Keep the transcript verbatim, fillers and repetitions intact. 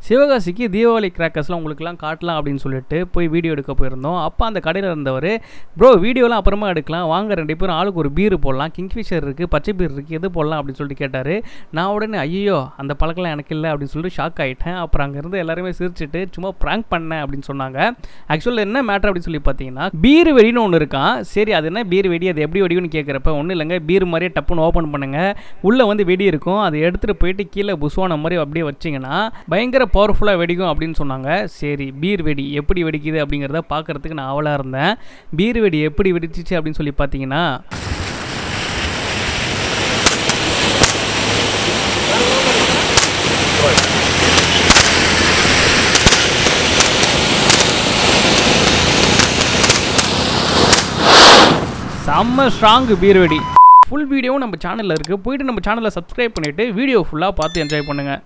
சிவகாசிக்கு தீபாவளி கிராக்கர்ஸ்லாம் உங்களுக்குலாம் காட்டலாம் அப்படின்னு சொல்லிட்டு போய் வீடியோ எடுக்க போயிருந்தோம். அப்போ அந்த கடையில் இருந்தவர், ப்ரோ வீடியோலாம் அப்புறமா எடுக்கலாம் வாங்க, ரெண்டு பேரும் ஆளுக்கு ஒரு பீர் போடலாம், கிங்ஃபிஷர் இருக்குது, பச்சை பீர் இருக்குது, எது போடலாம் அப்படின்னு சொல்லிட்டு கேட்டார். நான் உடனே ஐயோ அந்த பழக்கெல்லாம் எனக்கு இல்லை அப்படின்னு சொல்லிட்டு ஷாக் ஆகிட்டேன். அப்புறம் அங்கேருந்து எல்லாருமே சிரிச்சுட்டு சும்மா ப்ராங்க் பண்ணேன் அப்படின்னு சொன்னாங்க. ஆக்சுவலாக என்ன மேட்டர் அப்படின்னு சொல்லி பார்த்தீங்கன்னா, பீர் வெடின்னு ஒன்று இருக்கான். சரி அது என்ன பீர் வெடி, அது எப்படி வெடிக்குன்னு கேட்குறப்ப ஒன்றும் இல்லைங்க, பீர் மாதிரியே டப்புன்னு ஓப்பன் பண்ணுங்க, உள்ளே வந்து வெடி இருக்கும், அதை எடுத்துகிட்டு போயிட்டு கீழே புஸ்வான மாதிரி அப்படியே வச்சிங்கன்னா பயங்கர பவர்ஃபுல்லாக வெடிக்கும் அப்படின்னு சொன்னாங்க. சரி பீர் வெடி எப்படி வெடிக்குது அப்படிங்கிறத பார்க்குறதுக்கு நான் ஆவலாக இருந்தேன். பீர் வெடி எப்படி வெடிச்சிச்சு அப்படின்னு சொல்லி பார்த்தீங்கன்னா, செம்ம ஸ்ட்ராங் பீர் வெடி. ஃபுல் வீடியோவும் நம்ம சேனலில் இருக்குது, போயிட்டு நம்ம சேனலை சப்ஸ்கிரைப் பண்ணிவிட்டு வீடியோ ஃபுல்லாக பார்த்து என்ஜாய் பண்ணுங்கள்.